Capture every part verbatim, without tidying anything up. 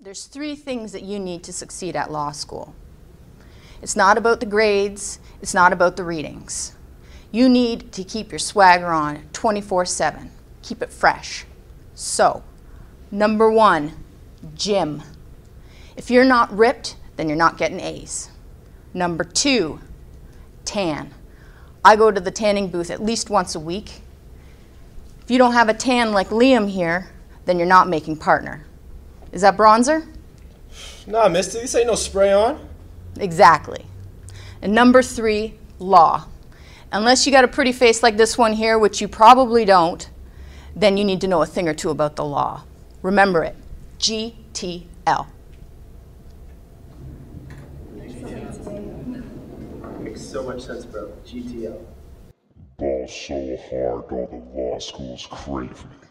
There's three things that you need to succeed at law school. It's not about the grades, it's not about the readings. You need to keep your swagger on twenty-four seven. Keep it fresh. So, number one, gym. If you're not ripped, then you're not getting A's. Number two, tan. I go to the tanning booth at least once a week. If you don't have a tan like Liam here, then you're not making partner. Is that bronzer? Nah, mister, this ain't no spray on. Exactly. And number three, law. Unless you got a pretty face like this one here, which you probably don't, then you need to know a thing or two about the law. Remember it, G T L. Makes so much sense, bro. G T L. Ball so hard, all the law schools crave me.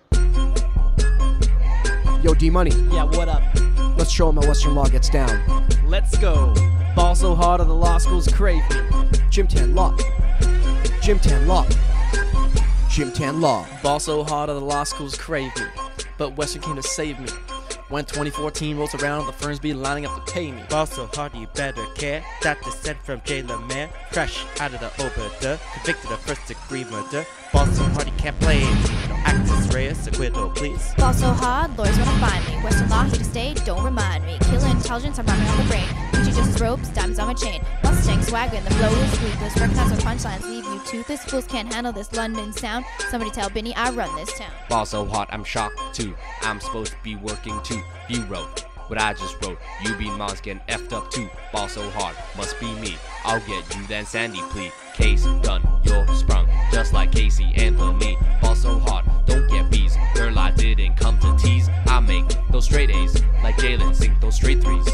Yo, D-Money. Yeah, what up? Let's show them how Western law gets down. Let's go. Ball so hard all the law schools crave me. Gym tan law. Gym tan law. Gym tan law. Ball so hard all the law schools crave me. But Western came to save me. When twenty fourteen rolls around, the firms be lining up to pay me. Ball so hard you better care. That dissent from Jailer Man. Fresh out of the Obiter, convicted of first degree murder. Ball so hard you can't play. No actus, reus, acquittal, please. Ball so hard, lawyers wanna find me. Western law here to stay, don't remind me. Killer intelligence, I'm running on the brain. Gucci justice ropes, diamonds on my chain. Mustangs, swaggering, the flow is ruthless. Recognize my punchlines, leave you toothless. Fools can't handle this London sound. Somebody tell Benny I run this town. Ball so hot, I'm shocked too. I'm supposed to be working too. You wrote what I just wrote. You be moms getting effed up too. Ball so hard, must be me. I'll get you then Sandy plea. Case done, you're sprung. Just like Casey Anthony. Ball so hard, don't get B's. Girl, I didn't come to tease. I make those straight A's. Like Jalen, sink those straight threes.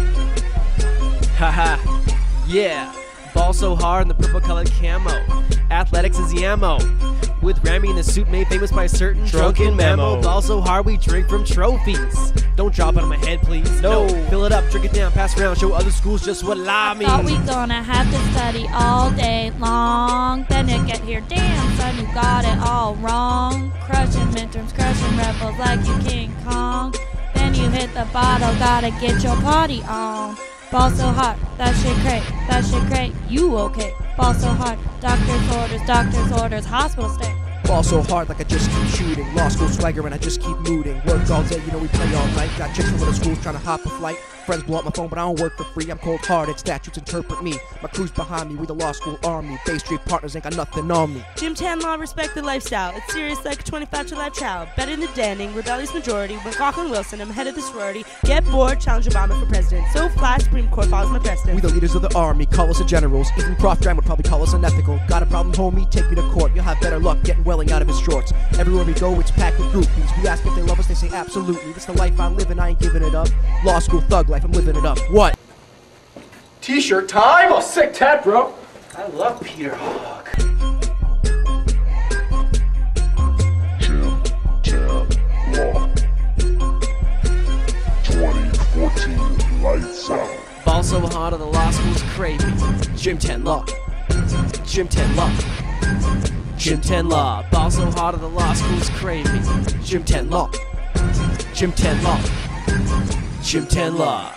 Haha, yeah. Ball so hard in the purple colored camo. Athletics is the ammo. With Rami in the suit made famous by a certain drunken memo. Ball so hard we drink from trophies. Don't drop out of my head, please. No, fill it up, drink it down, pass around, show other schools just what lie means. Thought we gonna have to study all day long. Then you get here, damn son, you got it all wrong. Crushing midterms, crushing rebels like you King Kong. Then you hit the bottle, gotta get your party on. Ball so hot, that shit great, that shit great, you okay. Ball so hard, doctor's orders, doctor's orders, hospital stay. Ball so hard like I just keep shooting. Law school swagger and I just keep mooting. Work all day, you know we play all night. Got chicks from other schools trying to hop a flight. Friends blow up my phone, but I don't work for free. I'm cold-hearted, statutes interpret me. My crew's behind me, we the law school army. Bay Street partners ain't got nothing on me. Gym tan law, respect the lifestyle. It's serious like a twenty-five to life child. Better than Danning, rebellious majority. McLaughlin Wilson, I'm head of the sorority. Get bored, challenge Obama for president. So fly, Supreme Court follows my precedent. We the leaders of the army, call us the generals. Even Prof Dram would probably call us unethical. Got a problem, homie? Take me to court. You'll have better luck getting Welling out of his shorts. Everywhere we go, it's packed with groupies. We ask if they love us, they say absolutely. This the life I live and I ain't giving it up. Law school thug life, I'm living it up. What? T-shirt time? Oh, sick tat, bro. I love Peter Hawk. Gym tan law. twenty fourteen lights out. Ball so hard all the law schools crave me. Gym tan law. Gym tan law. Gym tan law. Ball so hard all the law schools crave me. Gym tan law. Gym tan law. Gym tan law.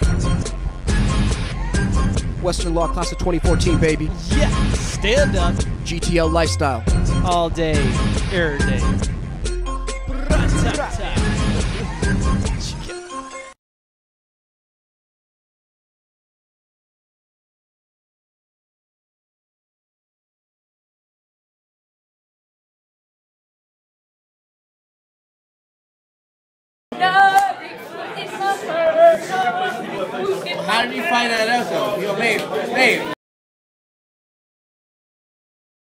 Western law class of twenty fourteen, baby. Yeah, stand up. G T L lifestyle. All day, every day. How did you find that out though? Yo, babe, babe.